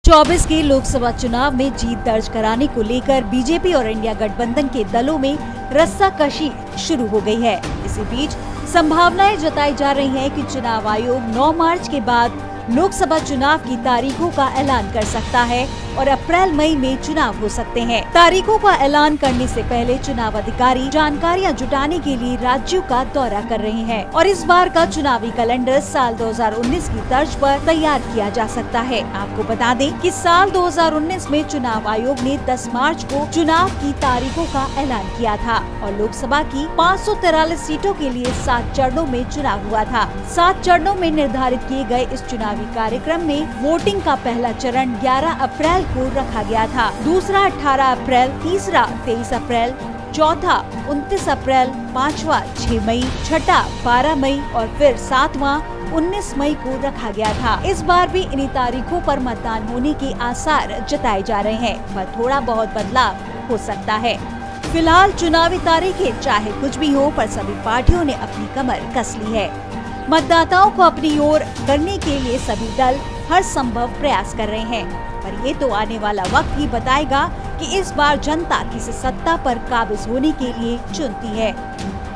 24 के लोकसभा चुनाव में जीत दर्ज कराने को लेकर बीजेपी और इंडिया गठबंधन के दलों में रस्साकशी शुरू हो गई है। इसी बीच संभावनाएं जताई जा रही हैं कि चुनाव आयोग 9 मार्च के बाद लोकसभा चुनाव की तारीखों का ऐलान कर सकता है और अप्रैल मई में चुनाव हो सकते हैं। तारीखों का ऐलान करने से पहले चुनाव अधिकारी जानकारियां जुटाने के लिए राज्यों का दौरा कर रहे हैं और इस बार का चुनावी कैलेंडर साल 2019 की तर्ज पर तैयार किया जा सकता है। आपको बता दें कि साल 2019 में चुनाव आयोग ने 10 मार्च को चुनाव की तारीखों का ऐलान किया था और लोकसभा की 543 सीटों के लिए 7 चरणों में चुनाव हुआ था। 7 चरणों में निर्धारित किए गए इस चुनावी कार्यक्रम में वोटिंग का पहला चरण 11 अप्रैल को रखा गया था, दूसरा 18 अप्रैल, तीसरा 23 अप्रैल, चौथा 29 अप्रैल, पांचवा 6 मई, छठा 12 मई और फिर सातवां 19 मई को रखा गया था। इस बार भी इन्हीं तारीखों पर मतदान होने के आसार जताए जा रहे हैं, पर थोड़ा बहुत बदलाव हो सकता है। फिलहाल चुनावी तारीखें चाहे कुछ भी हो, पर सभी पार्टियों ने अपनी कमर कस ली है। मतदाताओं को अपनी ओर करने के लिए सभी दल हर संभव प्रयास कर रहे हैं, पर ये तो आने वाला वक्त ही बताएगा कि इस बार जनता किस सत्ता पर काबिज होने के लिए चुनती है।